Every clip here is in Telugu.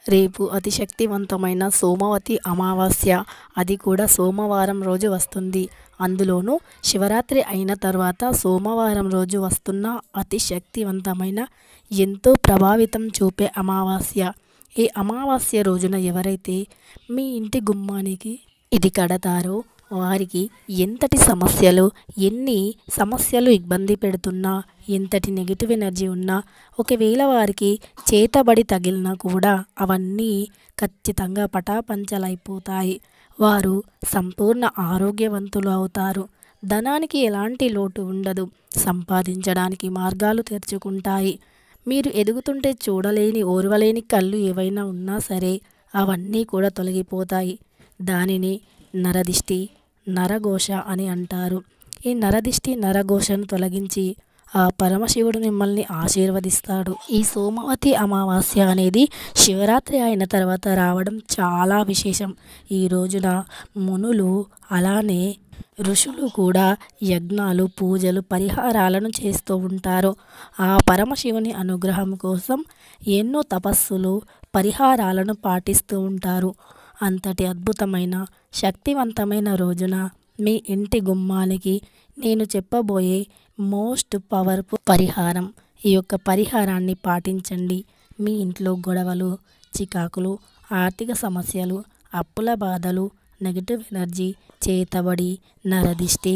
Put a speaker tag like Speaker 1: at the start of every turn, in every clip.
Speaker 1: రేపు అతి శక్తివంతమైన సోమవతి అమావాస్య. అది కూడా సోమవారం రోజు వస్తుంది. అందులోనూ శివరాత్రి అయిన తర్వాత సోమవారం రోజు వస్తున్న అతి శక్తివంతమైన, ఎంతో ప్రభావితం చూపే అమావాస్య. ఈ అమావాస్య రోజున ఎవరైతే మీ ఇంటి గుమ్మానికి ఇది కడతారో వారికి ఎంతటి సమస్యలు, ఎన్ని సమస్యలు ఇబ్బంది పెడుతున్నా, ఎంతటి నెగిటివ్ ఎనర్జీ ఉన్నా, ఒకవేళ వారికి చేతబడి తగిలినా కూడా అవన్నీ ఖచ్చితంగా పటాపంచలైపోతాయి. వారు సంపూర్ణ ఆరోగ్యవంతులు అవుతారు. ధనానికి ఎలాంటి లోటు ఉండదు. సంపాదించడానికి మార్గాలు తెరుచుకుంటాయి. మీరు ఎదుగుతుంటే చూడలేని, ఓర్వలేని కళ్ళు ఏవైనా ఉన్నా సరే అవన్నీ కూడా తొలగిపోతాయి. దానిని నరదిష్టి, నరఘోష అని అంటారు. ఈ నరదిష్టి, నరఘోషను తొలగించి ఆ పరమశివుడు మిమ్మల్ని ఆశీర్వదిస్తాడు. ఈ సోమవతి అమావాస్య అనేది శివరాత్రి అయిన తర్వాత రావడం చాలా విశేషం. ఈ రోజున మునులు అలానే ఋషులు కూడా యజ్ఞాలు, పూజలు, పరిహారాలను చేస్తూ ఉంటారు. ఆ పరమశివుని అనుగ్రహం కోసం ఎన్నో తపస్సులు, పరిహారాలను పాటిస్తూ ఉంటారు. అంతటి అద్భుతమైన, శక్తివంతమైన రోజున మీ ఇంటి గుమ్మానికి నేను చెప్పబోయే మోస్ట్ పవర్ఫుల్ పరిహారం. ఈ యొక్క పరిహారాన్ని పాటించండి. మీ ఇంట్లో గొడవలు, చికాకులు, ఆర్థిక సమస్యలు, అప్పుల బాధలు, నెగిటివ్ ఎనర్జీ, చేతబడి, నరదిష్టి,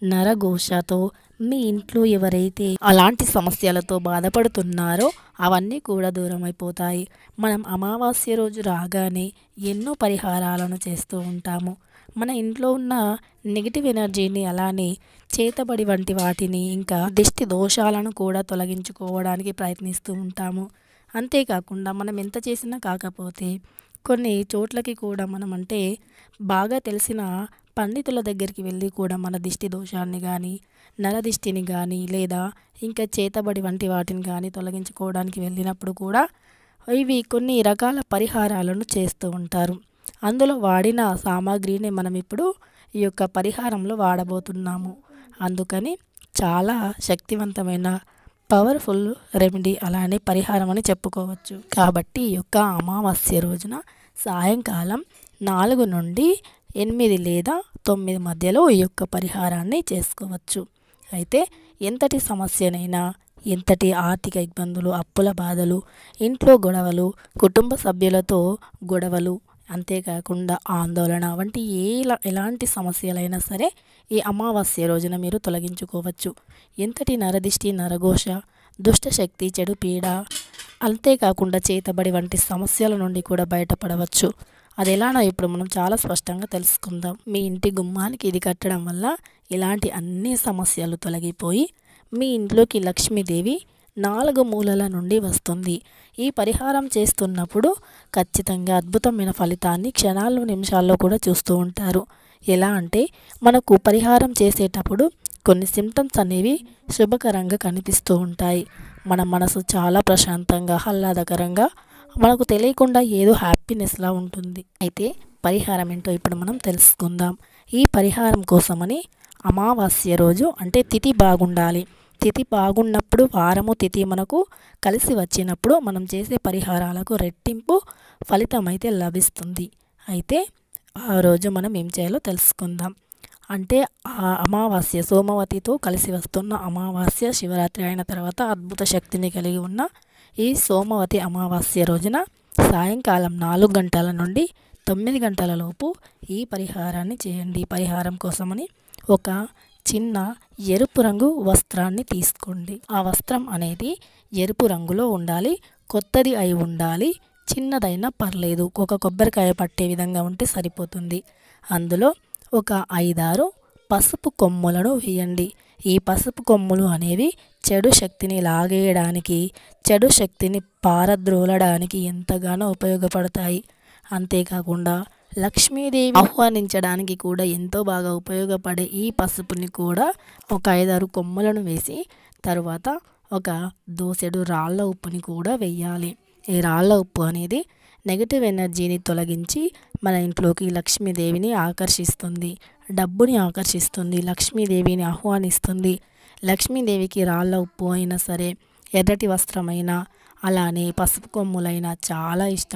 Speaker 1: నరఘోషతో మీ ఇంట్లో ఎవరైతే అలాంటి సమస్యలతో బాధపడుతున్నారో అవన్నీ కూడా దూరం అయిపోతాయి. మనం అమావాస్య రోజు రాగానే ఎన్నో పరిహారాలను చేస్తూ ఉంటాము. మన ఇంట్లో ఉన్న నెగిటివ్ ఎనర్జీని, అలానే చేతబడి వంటి వాటిని, ఇంకా దిష్టి దోషాలను కూడా తొలగించుకోవడానికి ప్రయత్నిస్తూ ఉంటాము. అంతేకాకుండా మనం ఎంత చేసినా కాకపోతే కొన్ని చోట్లకి కూడా మనం అంటే బాగా తెలిసిన పండితుల దగ్గరికి వెళ్ళి కూడా మన దిష్టి దోషాన్ని కానీ, నరదిష్టిని కానీ, లేదా ఇంకా చేతబడి వంటి వాటిని కానీ తొలగించుకోవడానికి వెళ్ళినప్పుడు కూడా ఇవి కొన్ని రకాల పరిహారాలను చేస్తూ ఉంటారు. అందులో వాడిన సామాగ్రిని మనం ఇప్పుడు ఈ యొక్క పరిహారంలో వాడబోతున్నాము. అందుకని చాలా శక్తివంతమైన పవర్ఫుల్ రెమెడీ, అలానే పరిహారం అని చెప్పుకోవచ్చు. కాబట్టి ఈ యొక్క అమావాస్య రోజున సాయంకాలం 4 నుండి 8 లేదా 9 మధ్యలో ఈ యొక్క పరిహారాన్ని చేసుకోవచ్చు. అయితే ఎంతటి సమస్యనైనా, ఎంతటి ఆర్థిక ఇబ్బందులు, అప్పుల బాధలు, ఇంట్లో గొడవలు, కుటుంబ సభ్యులతో గొడవలు, అంతేకాకుండా ఆందోళన వంటి ఎలాంటి సమస్యలైనా సరే ఈ అమావాస్య రోజున మీరు తొలగించుకోవచ్చు. ఎంతటి నరదిష్టి, నరఘోష, దుష్టశక్తి, చెడు పీడ, అంతేకాకుండా చేతబడి వంటి సమస్యల నుండి కూడా బయటపడవచ్చు. అది ఎలానో ఇప్పుడు మనం చాలా స్పష్టంగా తెలుసుకుందాం. మీ ఇంటి గుమ్మానికి ఇది కట్టడం వల్ల ఇలాంటి అన్ని సమస్యలు తొలగిపోయి మీ ఇంట్లోకి లక్ష్మీదేవి 4 మూలల నుండి వస్తుంది. ఈ పరిహారం చేస్తున్నప్పుడు ఖచ్చితంగా అద్భుతమైన ఫలితాన్ని క్షణాల్లో, నిమిషాల్లో కూడా చూస్తూ ఉంటారు. ఎలా అంటే మనకు పరిహారం చేసేటప్పుడు కొన్ని సిమ్టమ్స్ అనేవి శుభకరంగా కనిపిస్తూ ఉంటాయి. మన మనసు చాలా ప్రశాంతంగా, ఆహ్లాదకరంగా, మనకు తెలియకుండా ఏదో హ్యాపీనెస్లా ఉంటుంది. అయితే పరిహారం ఏంటో ఇప్పుడు మనం తెలుసుకుందాం. ఈ పరిహారం కోసమని అమావాస్య రోజు అంటే తిథి బాగుండాలి. తిథి బాగున్నప్పుడు, వారము తిథి మనకు కలిసి వచ్చినప్పుడు మనం చేసే పరిహారాలకు రెట్టింపు ఫలితం అయితే లభిస్తుంది. అయితే ఆ రోజు మనం ఏం చేయాలో తెలుసుకుందాం. అంటే ఆ అమావాస్య సోమవతితో కలిసి వస్తున్న అమావాస్య, శివరాత్రి అయిన తర్వాత అద్భుత శక్తిని కలిగి ఉన్న ఈ సోమవతి అమావాస్య రోజున సాయంకాలం 4 గంటల నుండి 9 గంటల లోపు ఈ పరిహారాన్ని చేయండి. ఈ పరిహారం కోసమని ఒక చిన్న ఎరుపు రంగు వస్త్రాన్ని తీసుకోండి. ఆ వస్త్రం అనేది ఎరుపు రంగులో ఉండాలి. కొత్తది అయి ఉండాలి. చిన్నదైనా పర్లేదు, ఒక కొబ్బరికాయ పట్టే విధంగా ఉంటే సరిపోతుంది. అందులో ఒక 5-6 పసుపు కొమ్ములను వేయండి. ఈ పసుపు కొమ్ములు అనేవి చెడు శక్తిని లాగేయడానికి, చెడు శక్తిని పారద్రోలడానికి ఎంతగానో ఉపయోగపడతాయి. అంతేకాకుండా లక్ష్మీదేవి ఆహ్వానించడానికి కూడా ఎంతో బాగా ఉపయోగపడే ఈ పసుపుని కూడా ఒక 5-6 కొమ్ములను వేసి తరువాత ఒక దోసెడు రాళ్ళ ఉప్పుని కూడా వేయాలి. ఈ రాళ్ళ ఉప్పు అనేది నెగిటివ్ ఎనర్జీని తొలగించి మన ఇంట్లోకి లక్ష్మీదేవిని ఆకర్షిస్తుంది, డబ్బుని ఆకర్షిస్తుంది, లక్ష్మీదేవిని ఆహ్వానిస్తుంది. లక్ష్మీదేవికి రాళ్ళ ఉప్పు అయినా సరే, ఎర్రటి వస్త్రమైనా, అలానే పసుపు కొమ్ములైనా చాలా ఇష్టం.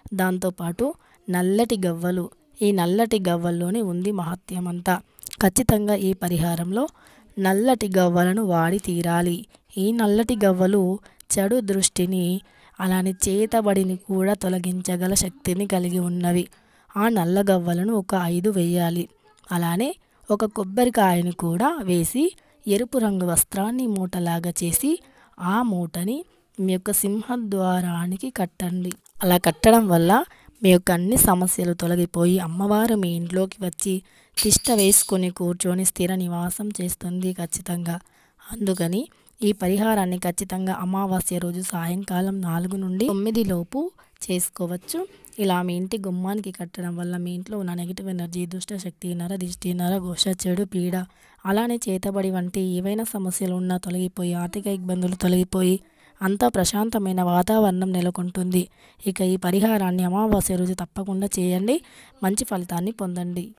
Speaker 1: దాంతోపాటు నల్లటి గవ్వలు. ఈ నల్లటి గవ్వల్లోనే ఉంది మహత్యం అంతా. ఖచ్చితంగా ఈ పరిహారంలో నల్లటి గవ్వలను వాడి తీరాలి. ఈ నల్లటి గవ్వలు చెడు దృష్టిని అలానే చేతబడిని కూడా తొలగించగల శక్తిని కలిగి ఉన్నవి. ఆ నల్ల గవ్వలను ఒక 5 వేయాలి. అలానే ఒక కొబ్బరికాయను కూడా వేసి ఎరుపు రంగు వస్త్రాన్ని మూటలాగా చేసి ఆ మూటని మీ యొక్క సింహద్వారానికి కట్టండి. అలా కట్టడం వల్ల మీ యొక్క అన్ని సమస్యలు తొలగిపోయి అమ్మవారు మీ ఇంట్లోకి వచ్చి తిష్ట వేసుకొని కూర్చొని స్థిర నివాసం చేస్తుంది ఖచ్చితంగా. అందుకని ఈ పరిహారాన్ని ఖచ్చితంగా అమావాస్య రోజు సాయంకాలం 4 నుండి 9 లోపు చేసుకోవచ్చు. ఇలా మీ ఇంటి గుమ్మానికి కట్టడం వల్ల మీ ఇంట్లో ఉన్న నెగిటివ్ ఎనర్జీ, దుష్ట శక్తి, నరదిష్టి, నరఘోష, చెడు పీడ, అలానే చేతబడి వంటి ఏవైనా సమస్యలు ఉన్నా తొలగిపోయి ఆర్థిక ఇబ్బందులు తొలగిపోయి అంతా ప్రశాంతమైన వాతావరణం నెలకొంటుంది. ఇక ఈ పరిహారాన్ని అమావాస్య రోజు తప్పకుండా చేయండి. మంచి ఫలితాన్ని పొందండి.